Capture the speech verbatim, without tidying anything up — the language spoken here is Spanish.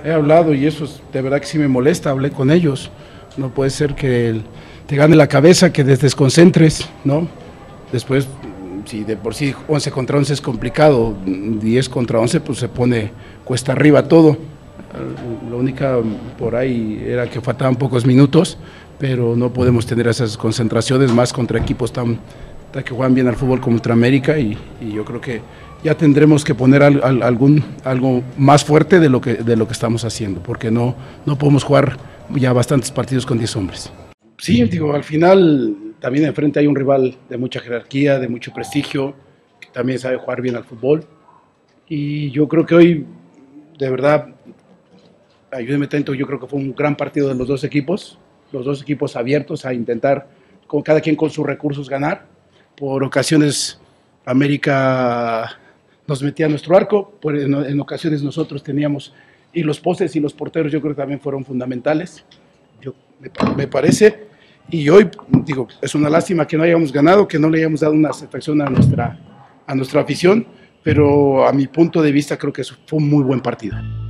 he hablado y eso es, de verdad que sí me molesta, hablé con ellos. No puede ser que el, te gane la cabeza, que te desconcentres, ¿no? Después, si de por sí once contra once es complicado, diez contra once pues se pone cuesta arriba todo. Lo única por ahí era que faltaban pocos minutos, pero no podemos tener esas concentraciones más contra equipos tan, tan que juegan bien al fútbol como Ultramérica y, y yo creo que ya tendremos que poner al, al, algún, algo más fuerte de lo que, de lo que estamos haciendo, porque no, no podemos jugar ya bastantes partidos con diez hombres. Sí, digo, al final también enfrente hay un rival de mucha jerarquía, de mucho prestigio, que también sabe jugar bien al fútbol y yo creo que hoy, de verdad, ayúdeme tanto, yo creo que fue un gran partido de los dos equipos, los dos equipos abiertos a intentar, con cada quien con sus recursos, ganar. Por ocasiones América nos metía a nuestro arco, por, en, en ocasiones nosotros teníamos, y los postes y los porteros yo creo que también fueron fundamentales, yo, me, me parece, y hoy, digo, es una lástima que no hayamos ganado, que no le hayamos dado una satisfacción a nuestra, a nuestra afición, pero a mi punto de vista creo que fue un muy buen partido.